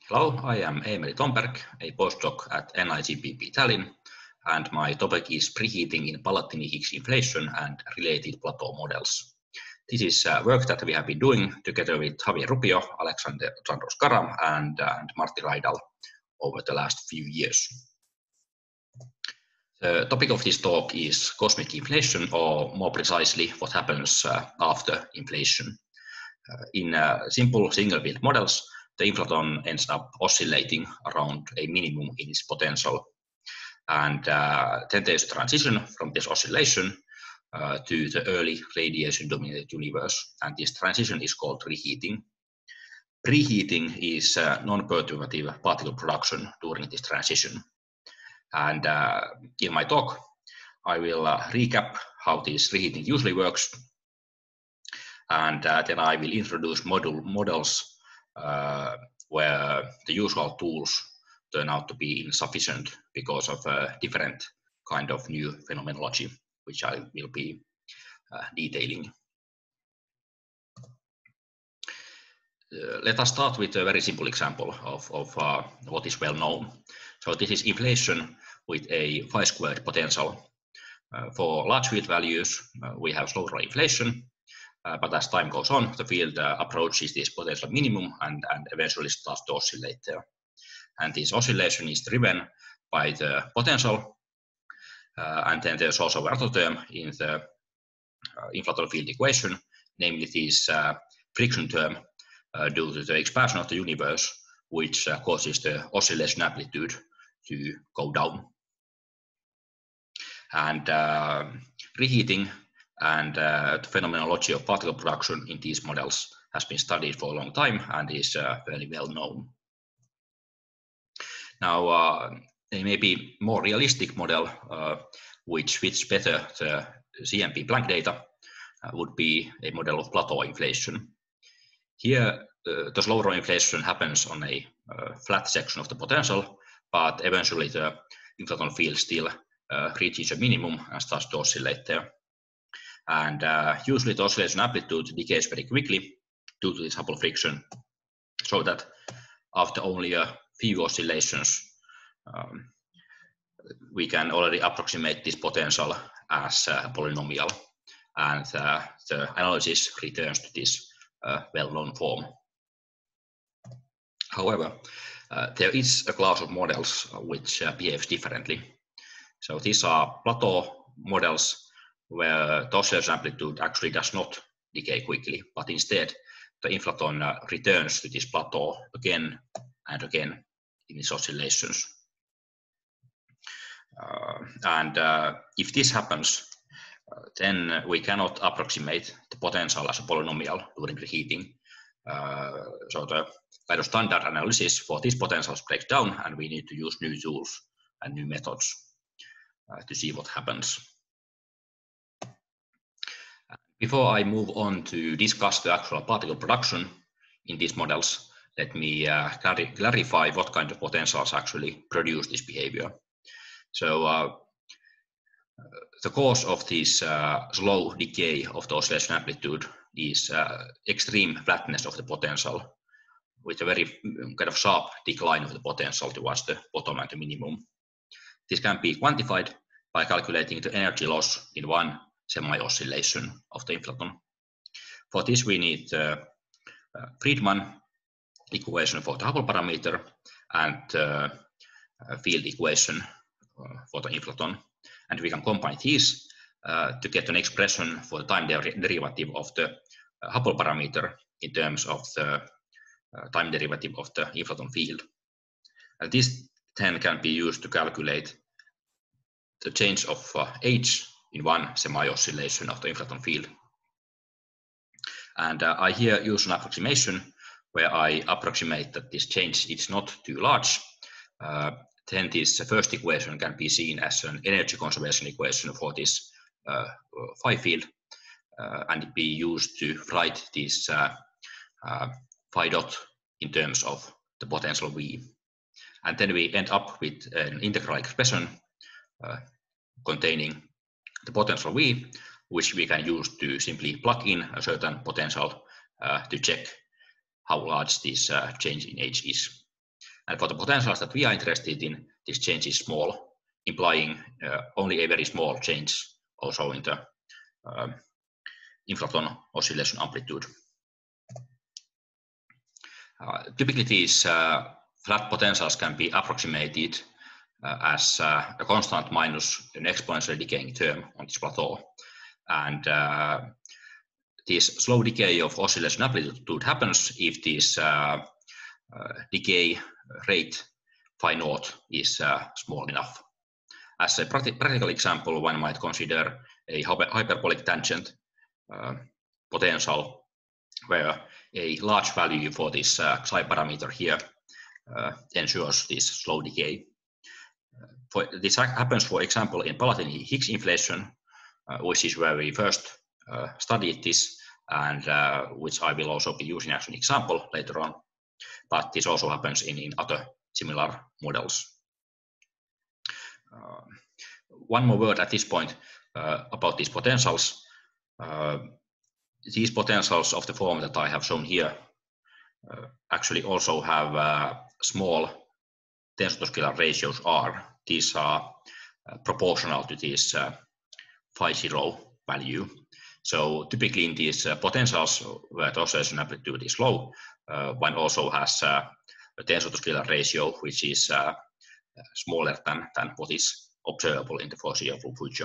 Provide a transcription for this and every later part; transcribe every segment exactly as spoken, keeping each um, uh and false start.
Hello, I am Eemeli Tomberg, a postdoc at N I G P P Tallinn, and my topic is preheating in Palatini Higgs inflation and related Plateau models. This is uh, work that we have been doing together with Javier Rubio, Alexander Sandros Karam, and, uh, and Martti Raidal over the last few years. The topic of this talk is cosmic inflation, or more precisely, what happens uh, after inflation. Uh, in uh, simple single-field models, the inflaton ends up oscillating around a minimum in its potential. And uh, then there's a transition from this oscillation uh, to the early radiation-dominated universe. And this transition is called preheating. Preheating is uh, non-perturbative particle production during this transition. And uh, in my talk, I will uh, recap how this reheating usually works. And uh, then I will introduce model models uh, where the usual tools turn out to be insufficient because of a different kind of new phenomenology, which I will be uh, detailing. Uh, let us start with a very simple example of, of uh, what is well known. So this is inflation with a phi squared potential. Uh, for large field values, uh, we have slower inflation. Uh, but as time goes on, the field uh, approaches this potential minimum and, and eventually starts to oscillate there. And this oscillation is driven by the potential. Uh, and then there's also another term in the uh, inflaton field equation, namely this uh, friction term uh, due to the expansion of the universe, which uh, causes the oscillation amplitude to go down. And uh, reheating and uh, the phenomenology of particle production in these models has been studied for a long time and is uh, fairly well known. Now, uh, a maybe more realistic model, uh, which fits better the C M P Planck data, uh, would be a model of plateau inflation. Here, uh, the slower inflation happens on a uh, flat section of the potential, but eventually the inflaton field still uh, reaches a minimum and starts to oscillate there. And uh, usually the oscillation amplitude decays very quickly due to this Hubble friction, so that after only a few oscillations, um, we can already approximate this potential as a polynomial, and uh, the analysis returns to this uh, well-known form. However, uh, there is a class of models which uh, behaves differently. So these are plateau models where the oscillation amplitude actually does not decay quickly, but instead the inflaton uh, returns to this plateau again and again in its oscillations. Uh, and uh, if this happens, uh, then we cannot approximate the potential as a polynomial during reheating. Uh, so the kind of standard analysis for these potentials breaks down, and we need to use new tools and new methods uh, to see what happens. Before I move on to discuss the actual particle production in these models, let me uh, clarify what kind of potentials actually produce this behavior. So uh, the cause of this uh, slow decay of the oscillation amplitude is uh, extreme flatness of the potential, with a very kind of sharp decline of the potential towards the bottom and the minimum. This can be quantified by calculating the energy loss in one semi-oscillation of the inflaton. For this, we need the uh, Friedmann equation for the Hubble parameter and the uh, field equation uh, for the inflaton. And we can combine these uh, to get an expression for the time der derivative of the uh, Hubble parameter in terms of the uh, time derivative of the inflaton field. And this then can be used to calculate the change of uh, h in one semi-oscillation of the inflaton field. And uh, I here use an approximation where I approximate that this change is not too large. Uh, then this first equation can be seen as an energy conservation equation for this uh, phi field, uh, and it be used to write this uh, uh, phi dot in terms of the potential V. And then we end up with an integral expression uh, containing the potential V, which we can use to simply plug in a certain potential uh, to check how large this uh, change in H is. And for the potentials that we are interested in, this change is small, implying uh, only a very small change also in the uh, inflaton oscillation amplitude. Uh, typically, these uh, flat potentials can be approximated uh, as uh, a constant minus an exponentially decaying term on this plateau. And uh, this slow decay of oscillation amplitude happens if this uh, uh, decay rate phi naught is uh, small enough. As a practical example, one might consider a hyperbolic tangent uh, potential where a large value for this uh, psi parameter here uh, ensures this slow decay. Uh, for, this happens, for example, in Palatini Higgs inflation, uh, which is where we first uh, studied this, and uh, which I will also be using as an example later on. But this also happens in, in other similar models. Uh, one more word at this point uh, about these potentials. Uh, these potentials of the form that I have shown here uh, actually also have uh, small tensor-to-scalar ratios R. These are uh, proportional to this uh, phi zero value. So typically in these uh, potentials where the oscillation amplitude is low, uh, one also has uh, a tensor-to-scalar ratio which is uh, smaller than, than what is observable in the foreseeable future.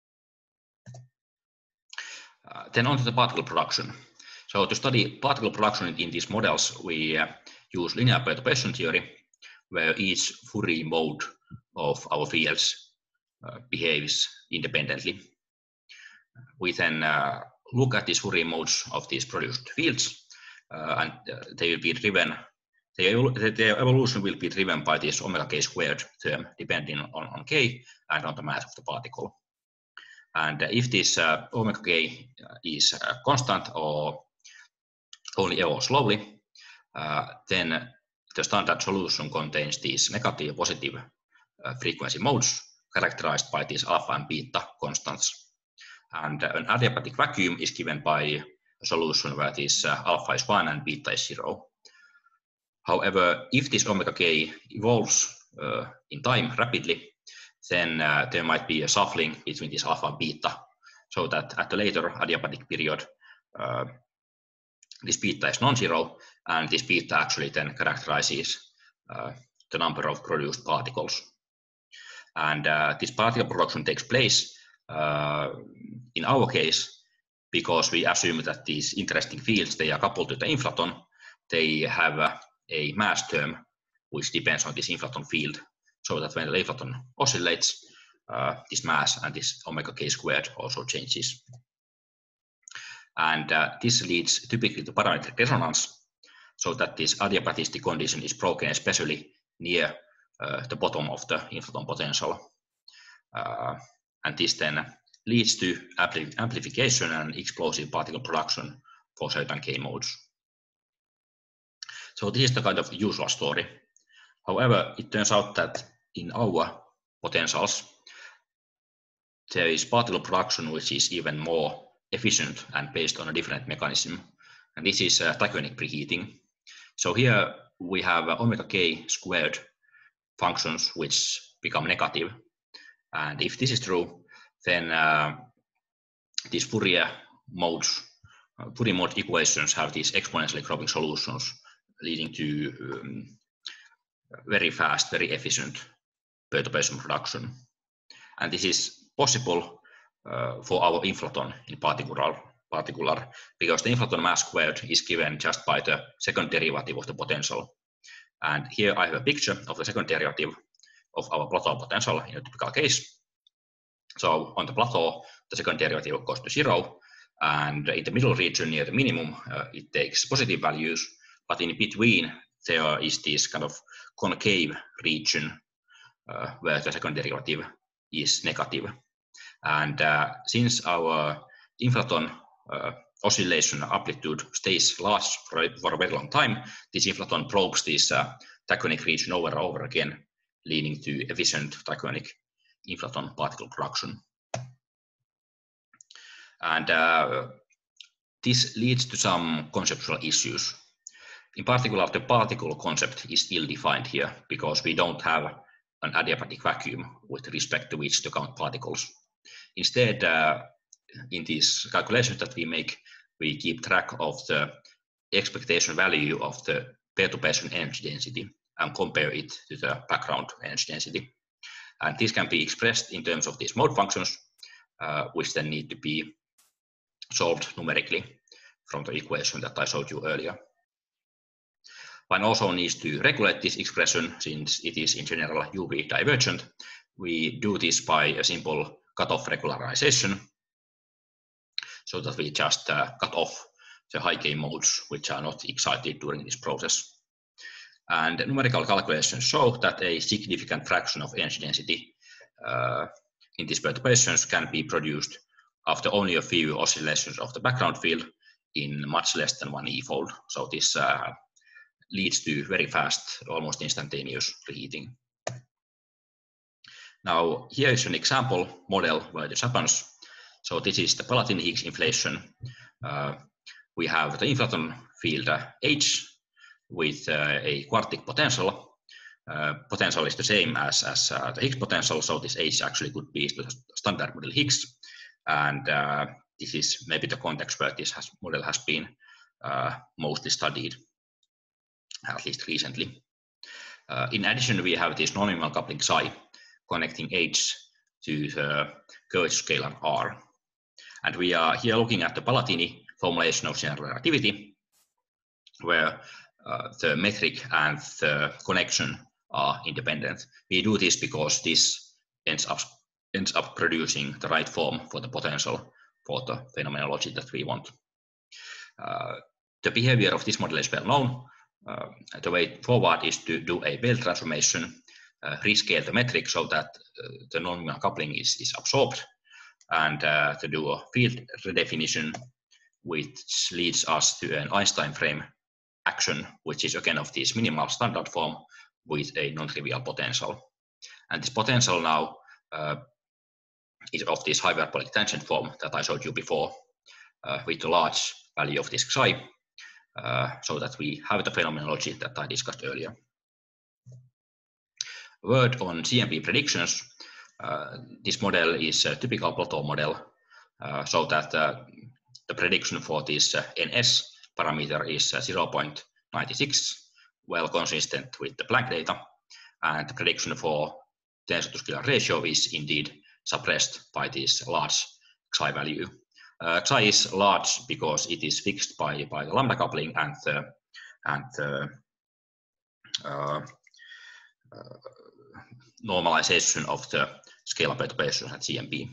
Uh, then on to the particle production. So to study particle production in, in these models, we uh, use linear perturbation theory, where each Fourier mode of our fields uh, behaves independently. We then uh, look at these Fourier modes of these produced fields, uh, and uh, they will be driven, their, their evolution will be driven by this omega k squared term, depending on, on k and on the mass of the particle. And if this uh, omega k is uh, constant or only evolves slowly, uh, then the standard solution contains these negative and positive uh, frequency modes characterized by these alpha and beta constants. And uh, an adiabatic vacuum is given by a solution where this uh, alpha is one and beta is zero. However, if this omega k evolves uh, in time rapidly, then uh, there might be a shuffling between this alpha and beta, so that at the later adiabatic period, uh, this beta is non-zero, and this beta actually then characterizes uh, the number of produced particles. And uh, this particle production takes place uh, in our case because we assume that these interesting fields, they are coupled to the inflaton. They have uh, a mass term which depends on this inflaton field, so that when the inflaton oscillates, uh, this mass and this omega k squared also changes. And uh, this leads typically to parametric resonance, so that this adiabaticity condition is broken especially near uh, the bottom of the inflaton potential. Uh, and this then leads to ampli amplification and explosive particle production for certain k modes. So this is the kind of usual story. However, it turns out that in our potentials, there is particle production which is even more efficient and based on a different mechanism. And this is uh, tachyonic preheating. So here we have uh, omega k squared functions which become negative. And if this is true, then uh, these Fourier modes, uh, Fourier mode equations have these exponentially growing solutions, leading to um, very fast, very efficient perturbation production. And this is possible uh, for our inflaton in particular, particular, because the inflaton mass squared is given just by the second derivative of the potential. And here I have a picture of the second derivative of our Plateau potential in a typical case. So on the plateau, the second derivative goes to zero, and in the middle region near the minimum, uh, it takes positive values, but in between there is this kind of concave region uh, where the second derivative is negative. And uh, since our inflaton uh, oscillation amplitude stays large for a, for a very long time, this inflaton probes this uh, tachyonic region over and over again, leading to efficient tachyonic inflaton particle production. And uh, this leads to some conceptual issues. In particular, the particle concept is ill-defined here because we don't have an adiabatic vacuum with respect to which to count particles. Instead, uh, in these calculations that we make, we keep track of the expectation value of the perturbation energy density and compare it to the background energy density. And this can be expressed in terms of these mode functions, uh, which then need to be solved numerically from the equation that I showed you earlier. One also needs to regulate this expression since it is in general U V divergent. We do this by a simple cutoff regularization so that we just uh, cut off the high gain modes which are not excited during this process. And numerical calculations show that a significant fraction of energy density uh, in these perturbations can be produced after only a few oscillations of the background field in much less than one E-fold. So this uh, leads to very fast, almost instantaneous preheating. Now, here is an example model where this happens. So this is the Palatini Higgs inflation. Uh, we have the inflaton field uh, H with uh, a quartic potential. Uh, potential is the same as, as uh, the Higgs potential, so this H actually could be the standard model Higgs. And uh, this is maybe the context where this has, model has been uh, mostly studied, at least recently. Uh, in addition, we have this non-minimal coupling psi connecting H to the curvature scalar R. And we are here looking at the Palatini formulation of general relativity, where uh, the metric and the connection are independent. We do this because this ends up, ends up producing the right form for the potential for the phenomenology that we want. Uh, the behavior of this model is well known. Uh, the way forward is to do a Bell transformation, uh, rescale the metric so that uh, the non-minimal coupling is, is absorbed, and uh, to do a field redefinition, which leads us to an Einstein frame action, which is again of this minimal standard form with a non-trivial potential. And this potential now uh, is of this hyperbolic tangent form that I showed you before, uh, with a large value of this psi, uh, so that we have the phenomenology that I discussed earlier. A word on C M P predictions. Uh, this model is a typical Plateau model, uh, so that uh, the prediction for this uh, N S parameter is uh, zero point nine six, well consistent with the Planck data, and the prediction for tensor to scalar ratio is indeed suppressed by this large psi value. Uh, psi is large because it is fixed by, by the lambda coupling and the, and the uh, uh, normalization of the scalar perturbations at C M P.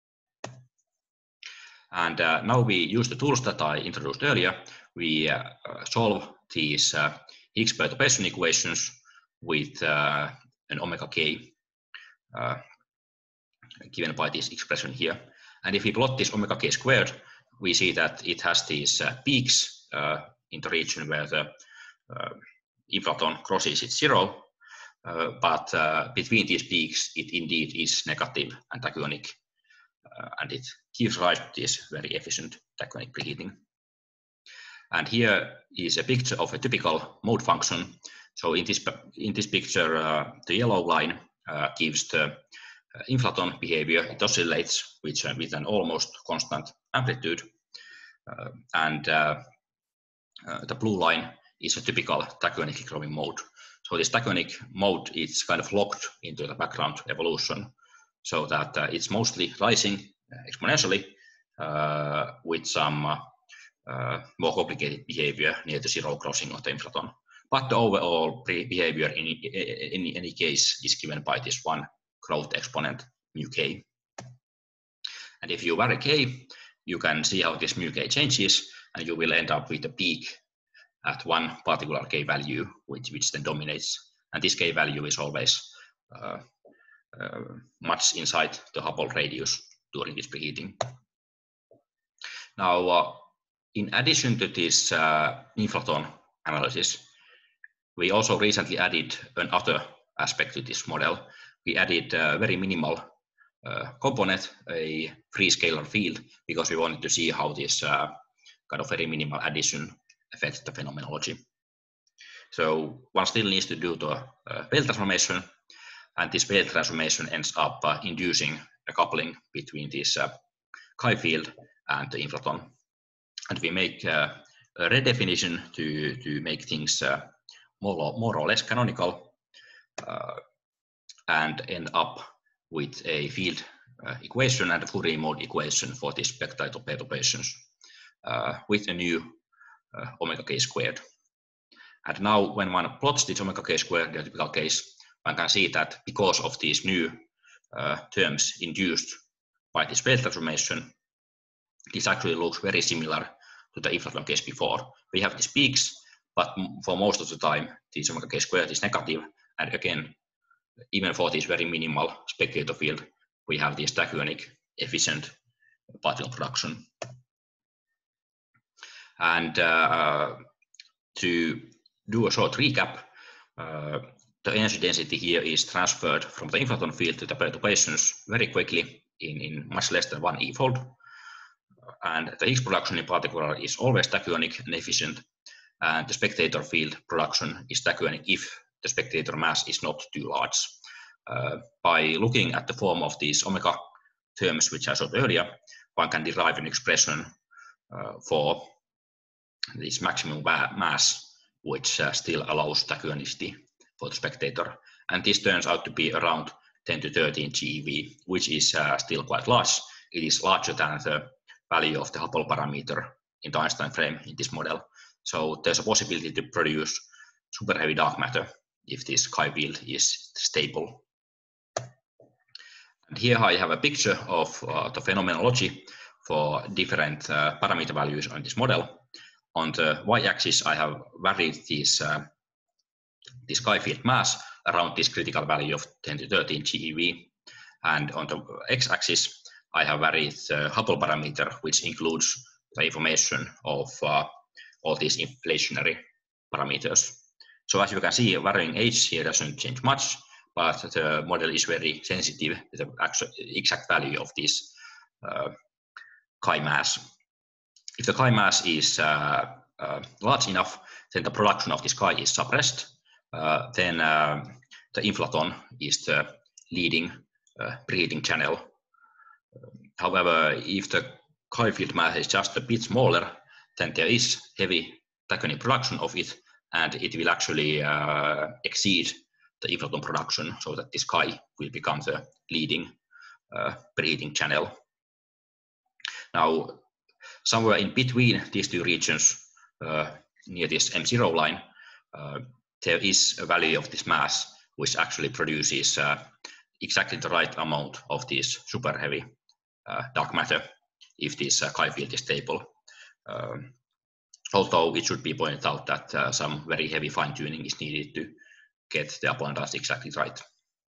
And uh, now we use the tools that I introduced earlier. We uh, solve these uh, Higgs perturbation equations with uh, an omega k uh, given by this expression here. And if we plot this omega k squared, we see that it has these uh, peaks uh, in the region where the uh, inflaton crosses its zero, uh, but uh, between these peaks it indeed is negative and tachyonic, uh, and it gives rise to this very efficient tachyonic preheating. And here is a picture of a typical mode function. So in this, in this picture, uh, the yellow line uh, gives the uh, inflaton behavior. It oscillates with, uh, with an almost constant amplitude. Uh, and uh, uh, the blue line is a typical tachyonically growing mode. So this tachyonic mode is kind of locked into the background evolution, so that uh, it's mostly rising exponentially uh, with some uh, uh, more complicated behavior near the zero crossing of the inflaton. But the overall behavior in, in, in any case is given by this one growth exponent mu k. And if you vary k, you can see how this mu k changes, and you will end up with a peak at one particular k value, which, which then dominates. And this k value is always uh, uh, much inside the Hubble radius during this preheating. Now, uh, in addition to this uh, inflaton analysis, we also recently added another aspect to this model. We added a very minimal uh, component, a free scalar field, because we wanted to see how this uh, kind of very minimal addition affects the phenomenology. So one still needs to do the uh, Bell transformation, and this Bell transformation ends up uh, inducing a coupling between this uh, chi field and the inflaton. And we make uh, a redefinition to, to make things uh, more, more or less canonical uh, and end up with a field uh, equation and a Fourier mode equation for these spectator perturbations uh, with a new uh, omega k squared. And now when one plots this omega k squared in a typical case, one can see that because of these new uh, terms induced by this Bell transformation, this actually looks very similar to the inflaton case before. We have these peaks, but for most of the time, this omega k squared is negative. And again, even for this very minimal spectator field, we have this tachyonic efficient particle production. And uh, to do a short recap, uh, the energy density here is transferred from the inflaton field to the perturbations very quickly in, in much less than one e-fold. And the Higgs production in particular is always tachyonic and efficient. And the spectator field production is tachyonic if the spectator mass is not too large. Uh, by looking at the form of these omega terms, which I showed earlier, one can derive an expression uh, for this maximum mass, which uh, still allows tachyonicity for the spectator. And this turns out to be around ten to thirteen GeV, which is uh, still quite large. It is larger than the value of the Hubble parameter in the Einstein frame in this model. So there's a possibility to produce super heavy dark matter if this chi field is stable. And here I have a picture of uh, the phenomenology for different uh, parameter values on this model. On the y-axis, I have varied this, uh, this chi field mass around this critical value of ten to thirteen GeV. And on the x-axis, I have varied the Hubble parameter, which includes the information of uh, all these inflationary parameters. So as you can see, varying age here doesn't change much, but the model is very sensitive to the actual exact value of this uh, chi mass. If the chi mass is uh, uh, large enough, then the production of this chi is suppressed. Uh, then uh, the inflaton is the leading uh, preheating channel. However, if the chi field mass is just a bit smaller, then there is heavy tachyonic production of it, and it will actually uh, exceed the inflaton production, so that this chi will become the leading uh, preheating channel. Now, somewhere in between these two regions, uh, near this M zero line, uh, there is a value of this mass which actually produces uh, exactly the right amount of this super heavy uh, dark matter if this uh, chi field is stable. Um, although it should be pointed out that uh, some very heavy fine-tuning is needed to get the abundance exactly right.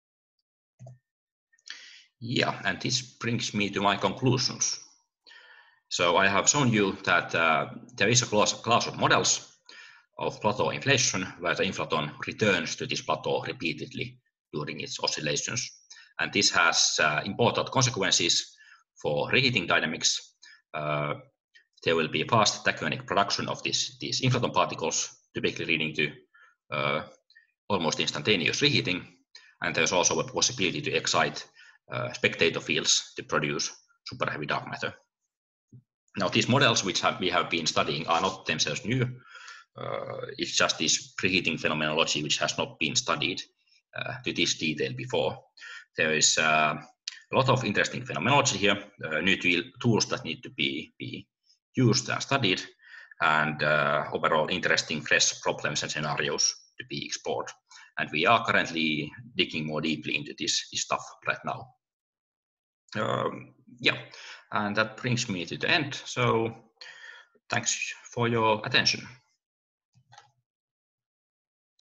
Yeah, and this brings me to my conclusions. So I have shown you that uh, there is a class, class of models of plateau inflation where the inflaton returns to this plateau repeatedly during its oscillations. And this has uh, important consequences for reheating dynamics. Uh, there will be fast tachyonic production of this, these inflaton particles, typically leading to uh, almost instantaneous reheating. And there's also a possibility to excite uh, spectator fields to produce super heavy dark matter. Now, these models which have, we have been studying are not themselves new. Uh, it's just this preheating phenomenology which has not been studied uh, to this detail before. There is uh, a lot of interesting phenomenology here, uh, new tools that need to be, be used and studied, and uh, overall interesting fresh problems and scenarios to be explored. And we are currently digging more deeply into this, this stuff right now. Um, yeah, and that brings me to the end. So thanks for your attention.